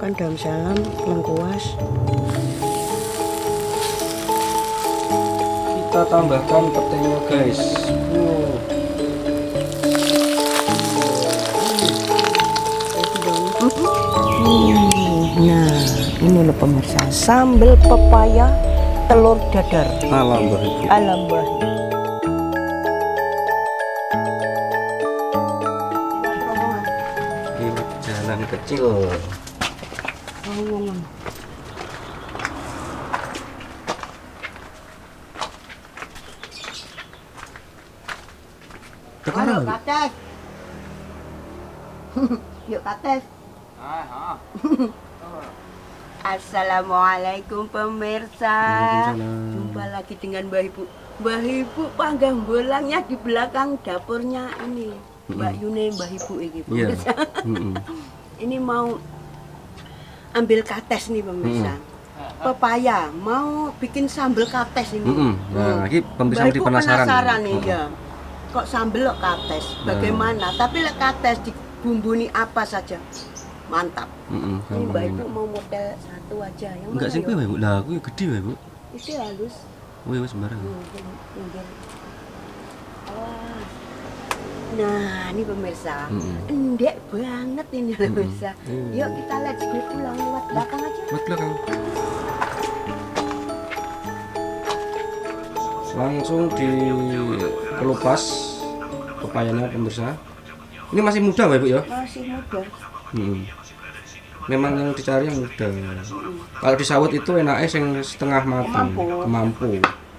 Tambahkan daun salam, lengkuas. Kita tambahkan petenya guys. Nah, ini loh pemirsa, sambal pepaya telur dadar. Alam Mbah. Ini jalan kecil. Halo, Kates. Yuk, Kates. Assalamualaikum pemirsa. Jumpa lagi dengan Mbah Ibu. Mbah Ibu panggang bolangnya di belakang dapurnya ini. Mbak Yune, Mbah Ibu ini. Pemirsa. Ini mau ambil kates nih pemirsa. Pepaya, mau bikin sambal kates ini. Nah, ini pemirsa Mbah Ibu penasaran nih ya. Kok sambal kok kates? Bagaimana? Tapi lek kates dibumbuni apa saja? Mantap. Ini Mbak Ibu mau model satu aja yang enggak sih Bu. Lah, aku gede ya, Bu. Itu halus. Oh, ya sembarang. Nah, ini pemirsa. Endek banget ini pemirsa. Yuk kita let's go pulang lewat belakang aja. Lewat belakang. Langsung dikelupas pepayanya pemirsa. Ini masih muda Mbak Ibu ya? Masih muda. Memang yang dicari yang muda. Kalau disawut itu enaknya yang setengah matang, kemampu.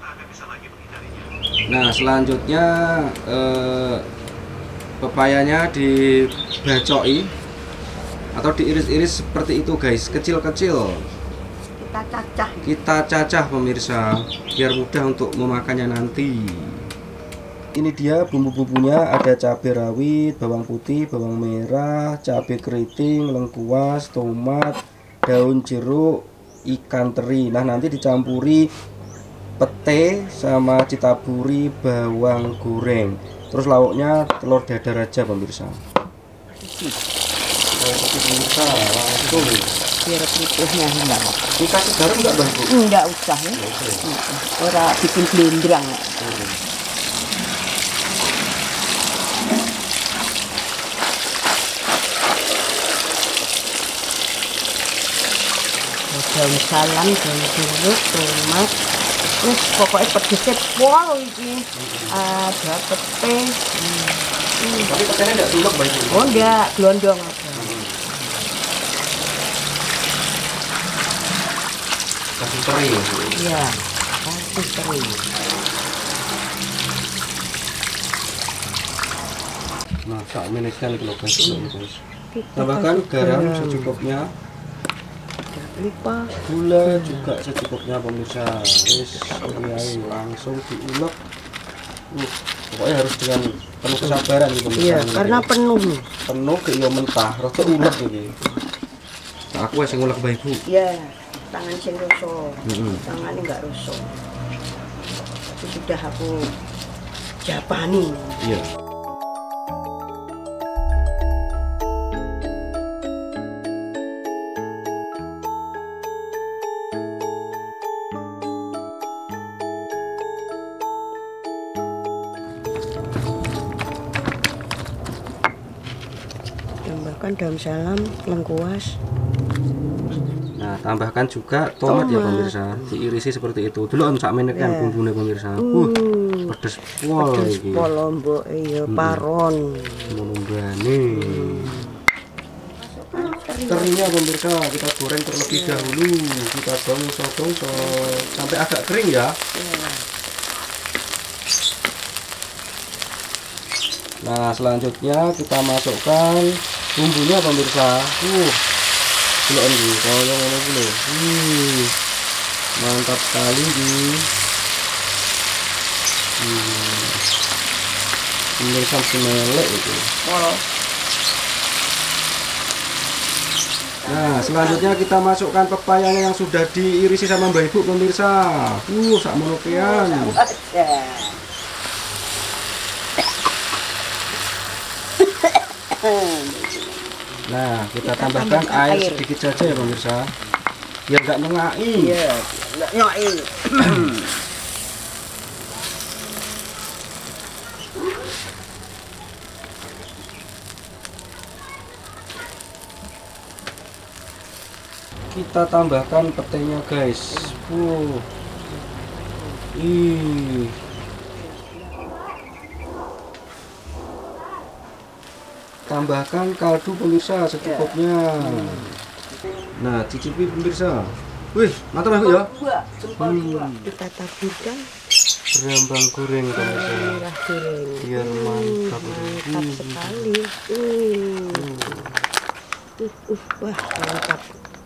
Nah, selanjutnya pepayanya dibacoi atau diiris-iris seperti itu guys, kecil-kecil. Kita cacah pemirsa biar mudah untuk memakannya nanti. Ini dia bumbu-bumbunya, ada cabai rawit, bawang putih, bawang merah, cabai keriting, lengkuas, tomat, daun jeruk, ikan teri. Nah, nanti dicampuri pete sama ditaburi bawang goreng. Terus lauknya telur dadar aja pemirsa. Pemirsa langsung Biar putihnya enggak. Dikasih garam enggak Bang? Enggak usah ya. Ora bikin blendrang. Daun salam, daun jeruk, tomat. Terus pokoknya pedesnya pol ini. Ada pete. Tapi petenya enggak tuluk Bang? Oh enggak, gelondong aja. Kasih teri. Iya, kasih teri. Nah, saat ini sekali kalau guys. Tambahkan garam secukupnya. Lupa. Gula juga secukupnya pemirsa. Wis langsung diulek. Pokoknya harus dengan penuh kesabaran nih pemirsa. Iya, karena penuh nih. Penuh ke iyo mentah, rada ulek iki. Nah, aku sing ngulek Mbak Ibu. Iya, tangan sing rusuh. Tangannya enggak rusuh. Itu sudah aku japani. Iya. Tambahkan daun salam, lengkuas. Nah, tambahkan juga tomat ya pemirsa. Diirisi seperti itu. Dulu on sak menit kan bumbunya pemirsa. Pedes pol iki. Pol lombok iya paron. Monombane. Terinya pemirsa kita goreng terlebih dahulu. Kita gongso sampai agak kering ya. Nah, selanjutnya kita masukkan bumbunya pemirsa. Delok iki, kaya ngono iki lho. Mantap sekali iki. Pemirsa semelek itu. Nah, selanjutnya kita masukkan pepayanya yang sudah diirisi sama Mbak Ibu pemirsa. Sak monokean. Nah, kita tambahkan air sedikit saja ya pemirsa, biar nggak ngengai. Iya, nggak ngengai. Kita tambahkan petenya guys. Ih. Tambahkan kaldu pemirsa secukupnya. Nah, cicipi pemirsa. Wih, mantap ya, Bu ya. Kita taburkan berambang goreng pemirsa. merah goreng. Biar mantap. Mantap sekali. Wah, mantap.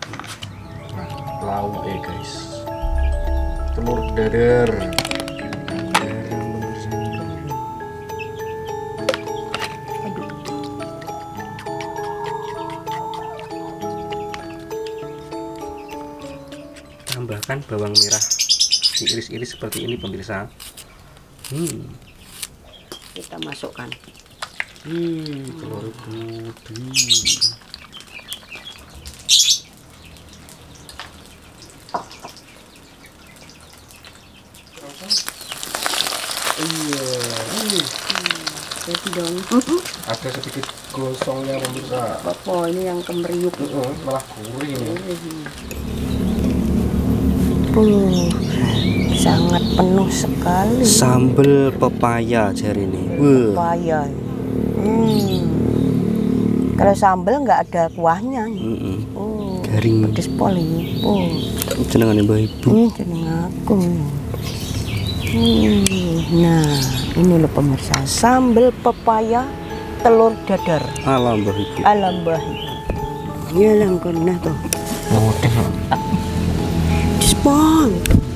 Lauk guys. Telur dadar. Tambahkan bawang merah diiris-iris seperti ini pemirsa. Kita masukkan telur putih. jadi dong. Ada sedikit gosongnya pemirsa. Apa ini yang kemeriuk? Malah gurih ini. Sangat penuh sekali. Sambal pepaya jari ini. Pepaya. Kalau sambal nggak ada kuahnya. Garing. Pedes poli. Jenengane Mbah Ibu. Jeneng aku. Nah, ini loh pemirsa, sambal pepaya telur dadar. Alam Mbah Ibu. Alam Mbah Ibu. Ya langkona tuh. Spon.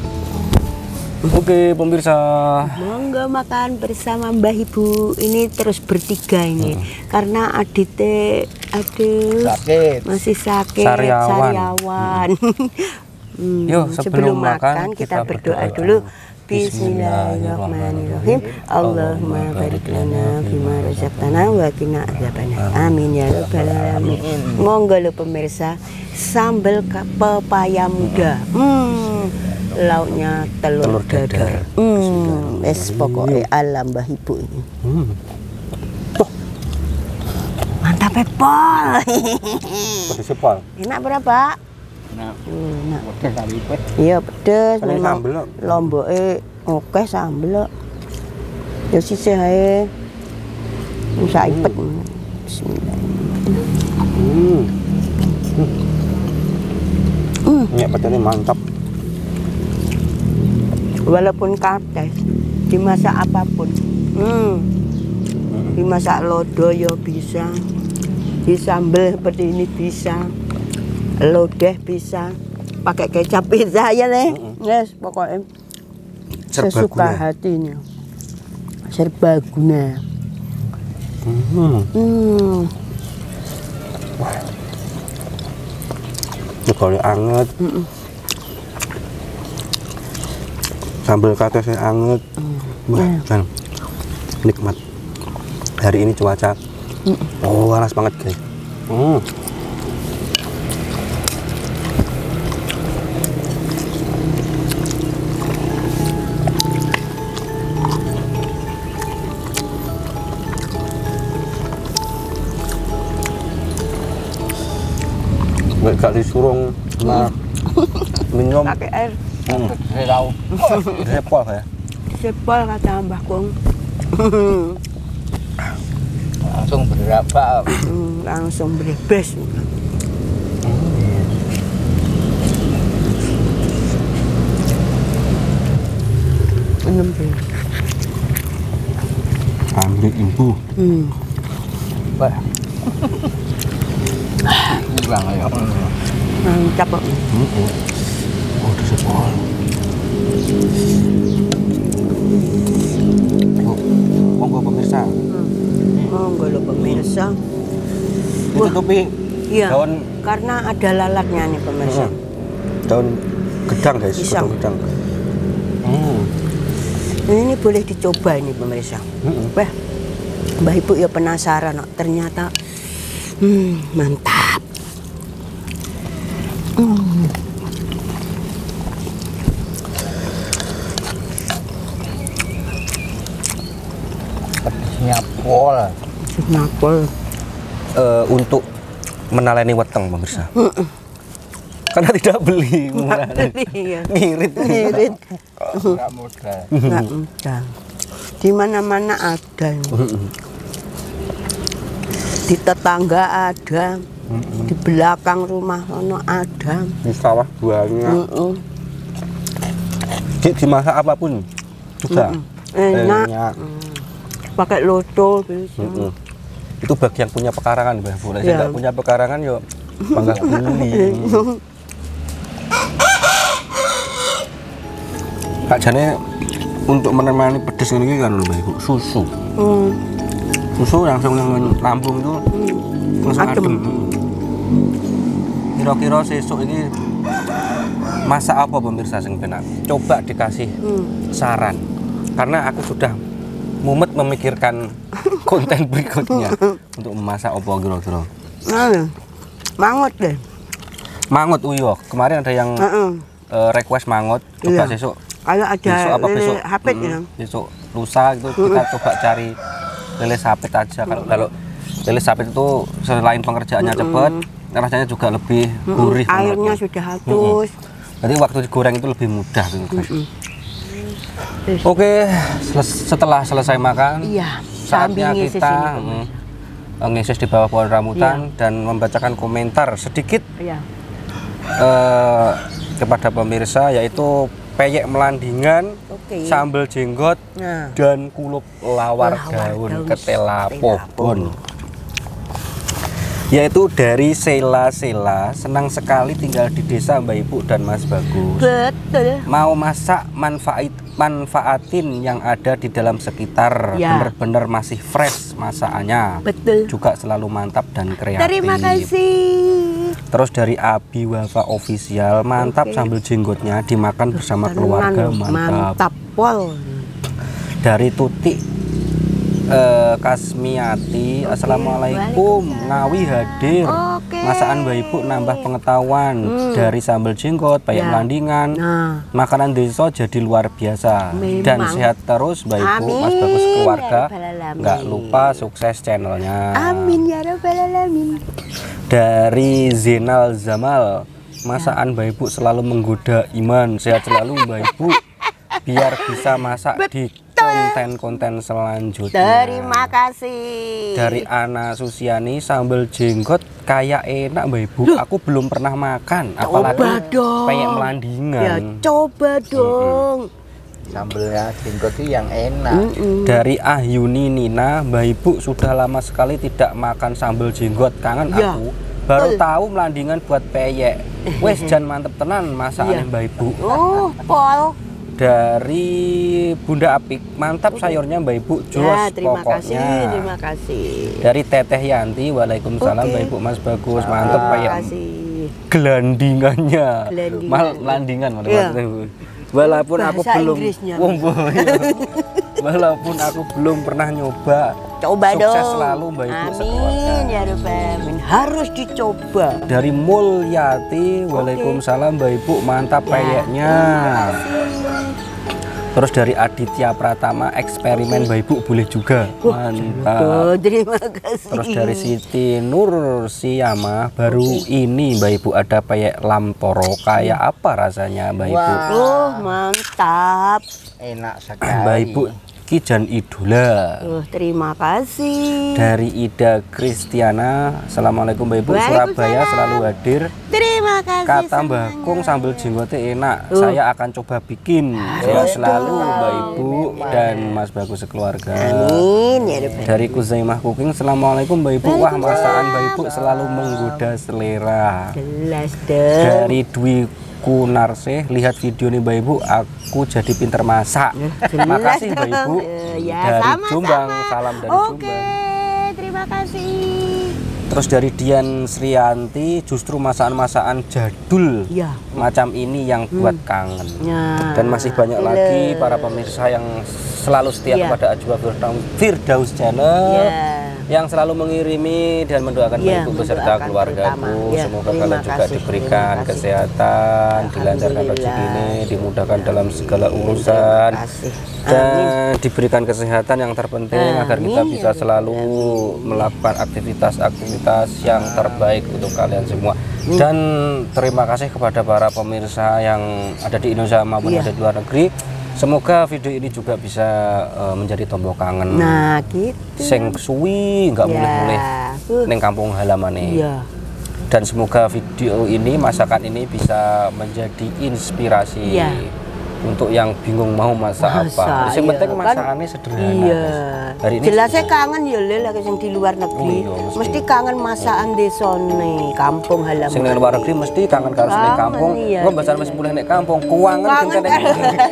Oke pemirsa, Monggo makan bersama Mbah Ibu. Ini terus bertiga ini, karena adite sakit. masih sakit, Sariawan. Yuk sebelum makan kita berdoa dulu. Bismillahirrahmanirrahim. Allahumma barik lana bima razaqtana wa qina adzabannar. Amin ya rabbal alamin. Monggo lho pemirsa, sambal pepaya muda. Lauknya telur dadar. Es pokoknya alam Mbah Ibu ini. Mantap Pol. Pedes pol. Enak berapa? Enak. Iya pedes. Memang lomboke oke sambel. Ya sisih ae. Wis ipet. Bismillah. Minyak petenya mantap. Walaupun kates, dimasak apapun. Dimasak lodo ya bisa. Disambel seperti ini bisa. Lodeh bisa, pakai kecap pizza ya nih, yes pokoknya sesuka hatinya, serbaguna. Ini kalau anget, sambal katesnya anget, kan nikmat. Hari ini cuaca, panas banget guys. Gak disurung sama minum pakai air. Sepol ya. Sepol kata Mbah Kong. Langsung berapa? Langsung berbes. Ambil ibu. Wah. Kurang ya. Mantap kok. Udah sepol. Monggo pemirsa. Monggo lo pemirsa. Ditutupi Iya. daun, Karena ada lalatnya nih pemirsa. daun gedang guys, Pisang. daun gedang. Ini boleh dicoba ini pemirsa. Wah, Mbah Ibu ya penasaran, ternyata Mantap. Pedasnya pol. Napol. Untuk menaleni weteng pemirsa. Karena tidak beli murah. Iya. Ngirit. Enggak mudah. Nggak mudah. Di mana-mana ada. Di tetangga ada. Di belakang rumah sono ada. Di sawah banyak. Dimasak apapun juga Enak. Pakai lodo bisa. Itu bagi yang punya pekarangan, Mbak. Boleh Ya. nggak punya pekarangan yuk bangga beli. Kak jane untuk menemani pedes ini kan Mbak Ibu, susu. Susu langsung yang lambung itu langsung adem. Kira-kira sesuk ini masak apa pemirsa sing penak? Coba dikasih saran. Karena aku sudah mumet memikirkan konten berikutnya untuk memasak apa kira-kira. Mangut deh. Mangut uyuh. Kemarin ada yang request mangut. Coba Iya. besok. Kalau ada Besok apa besok? hapit ya. Besok lusa itu kita coba cari lele sapit aja. Kalau lele sapit itu selain pengerjaannya cepat, rasanya juga lebih gurih. Airnya menurutku. sudah habis. Jadi waktu digoreng itu lebih mudah gitu, guys. Oke, setelah selesai makan, Iya. saatnya Sambil ngeses kita ini, ngeses di bawah pohon rambutan dan membacakan komentar sedikit Iya. kepada pemirsa, yaitu peyek melandingan, sambal jenggot, Nah. dan kulup lawar daun ketela pohon. Yaitu dari Sela, senang sekali tinggal di desa Mbak Ibu dan Mas Bagus. Betul. Mau masak manfaatin yang ada di dalam sekitar, Ya. bener-bener masih fresh masakannya. Betul. Juga selalu mantap dan kreatif. Terima kasih. Terus dari Abi Wafa Official, mantap sambal jenggotnya dimakan bersama keluarga, mantap. Mantap pol. Dari Tuti Kasmiati, Assalamualaikum, Ngawi hadir. Oke. Masakan Mbak Ibu nambah pengetahuan. Dari sambal jenggot, peyek melandingan, Nah. makanan desa jadi luar biasa. Memang. Dan sehat terus Mbak Ibu, Mas Amin, Bagus keluarga. ya Rabbal Alamin. Nggak lupa sukses channelnya. Amin ya rabbal alamin. Dari Zenal Zamal, masakan Mbak Ibu selalu menggoda iman. Sehat selalu Mbak Ibu, biar bisa masak di konten-konten selanjutnya. Terima kasih. Dari Ana Susiani, sambal jenggot kayak enak Mbak Ibu. Aku belum pernah makan, apalagi Coba dong. peyek melandingan. Ya coba dong. Sambelnya jenggot itu yang enak. Dari Ahyuni Nina, Mbak Ibu sudah lama sekali tidak makan sambal jenggot, kangen Ya. aku. Baru tahu melandingan buat peyek. Wes jan mantep tenan masakannya Mbak Ibu. Pol. Dari Bunda Apik, mantap sayurnya Mbak Ibu, jos Ya, terima pokoknya. kasih, terima kasih. Dari Teteh Yanti, waalaikumsalam Mbak Ibu, Mas Bagus, mantap Terima peyek kasih. gelandingannya. Gelandingan. Melandingan Iya. Walaupun aku Bahasa belum Inggrisnya. walaupun aku belum pernah nyoba. Coba Sukses dong. selalu Mbak Ibu sekeluarga. Amin ya rabbal alamin. Harus dicoba. Dari Mulyati, waalaikumsalam Mbak Ibu, mantap peyeknya. Terus dari Aditya Pratama, eksperimen Mbak Ibu boleh juga, mantap. Terima kasih. Terus dari Siti Nur Siyama, baru ini Mbak Ibu ada peyek lamporo, kayak apa rasanya Mbak Ibu? Mantap. Enak sekali. Mbak Ibu Kijan Idola. Terima kasih. Dari Ida Kristiana, assalamualaikum Mbak Ibu, Surabaya selalu hadir. Terima kasih. Kata Mbah Kung sambal jenggotnya enak, saya akan coba bikin. Sehat selalu Mbak Ibu dan Mas Bagus sekeluarga. Amin ya rabbal. Dari Kuzaimah Cooking, assalamualaikum Mbak Ibu, wah masakan Mbak Ibu selalu menggoda selera. Jelas deh. Dari Dwi Kunarsih, lihat video nih Mbak Ibu, aku jadi pinter masak. Terima kasih Mbak Ibu. Ya, Dari sama-sama. Jombang, salam dari Oke, Jombang. terima kasih. Terus dari Dian Srianti, justru masakan-masakan jadul Ya. macam ini yang buat kangen. Ya. Dan masih banyak lagi para pemirsa yang selalu setia Ya. kepada Ajwa Firdaus Channel. Ya. yang selalu mengirimi dan mendoakan Iya, ibu beserta mendoakan keluargaku. terutama. Ya, Semoga terima kalian juga kasih, diberikan terima kasih. kesehatan, dilancarkan Alhamdulillah. rezeki ini, dimudahkan dalam segala urusan, Terima kasih. dan diberikan kesehatan yang terpenting agar kita Amin. bisa selalu melakukan aktivitas-aktivitas yang terbaik untuk kalian semua. Dan terima kasih kepada para pemirsa yang ada di Indonesia maupun Iya. ada di luar negeri. Semoga video ini juga bisa menjadi tombol kangen. Nah, gitu. Sing suwi nggak Ya. mulih-mulih neng kampung halaman nih. Iya. Dan semoga video ini, masakan ini bisa menjadi inspirasi Iya. untuk yang bingung mau masak apa. Yang penting iya, masakannya sederhana. Iya. guys. Hari ini Jelasnya kangen ya le lagi yang di luar negeri. Oh iya, mesti kangen masakan desone, kampung halaman. sing nang luar negeri mesti kangen karo sing Kangen, kampung. iya. Kok bahasa wis mulih nek kampung, kuangen Kangen kan.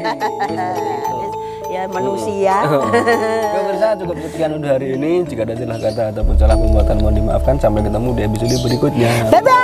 ya manusia. Pemirsa, cukup sekian untuk hari ini. Jika ada salah kata ataupun salah pembuatan mohon dimaafkan. Sampai ketemu di episode berikutnya. Bye bye.